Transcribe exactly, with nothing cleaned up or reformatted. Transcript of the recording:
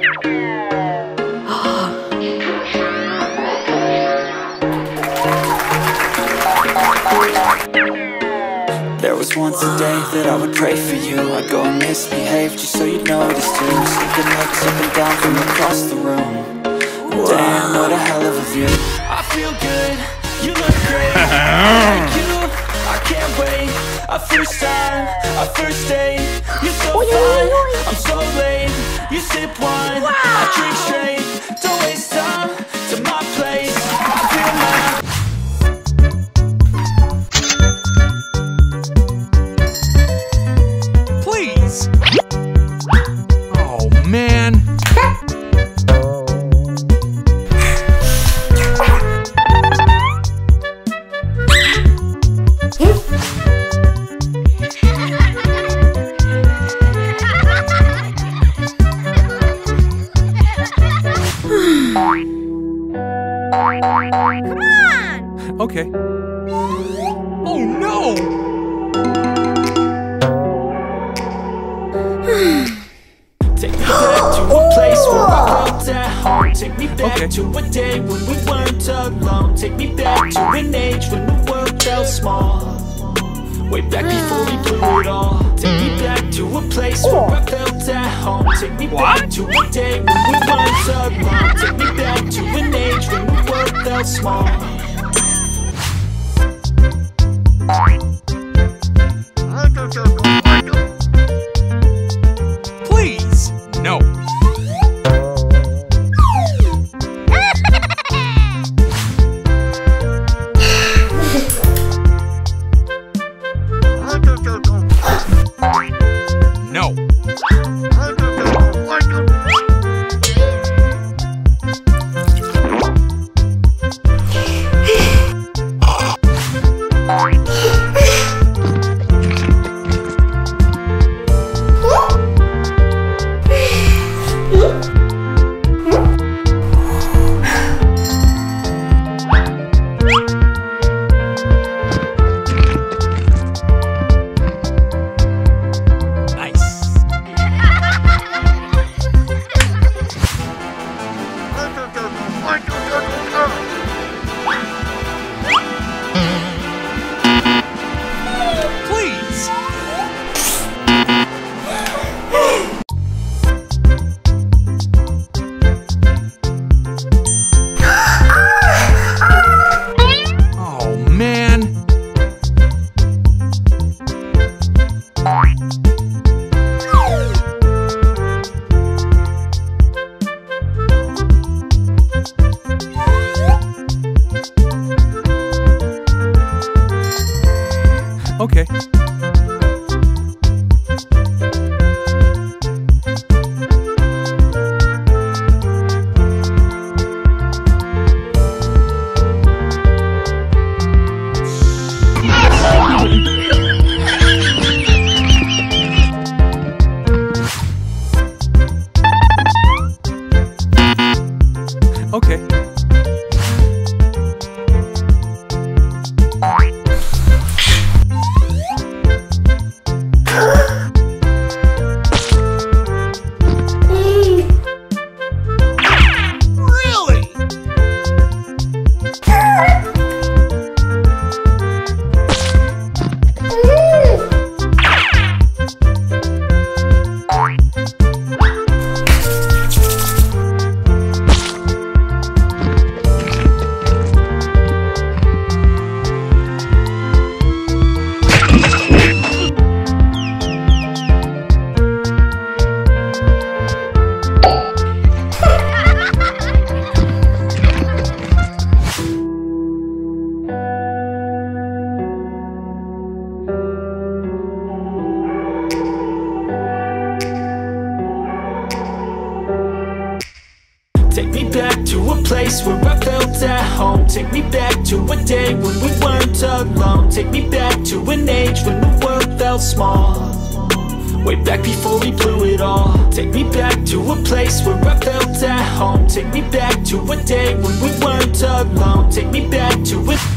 There was once a day that I would pray for you. I'd go and misbehave just so you'd notice too. Sneaking looks up and down from across the room. Damn, what a hell of a view. I feel good, you look great. I like you, I can't wait. Our first time, our first date. You're so fine, I'm so late. You sip wine, I drink straight. Don't waste time to my place. I feel my Oh, man. Come on! Okay. Oh, no! Take me back to a place where I felt at home. Take me back Okay. to a day when we weren't alone. Take me back to an age when the world felt small. Way back before we blew it all. Take me back to a place where I felt at home. Take me back to a day when we weren't alone. Take me back to an age when the world felt small. Please, no. No. Okay. Okay. Take me back to a place where I felt at home. Take me back to a day when we weren't alone. Take me back to an age when the world felt small. Way back before we blew it all. Take me back to a place where I felt at home. Take me back to a day when we weren't alone. Take me back to a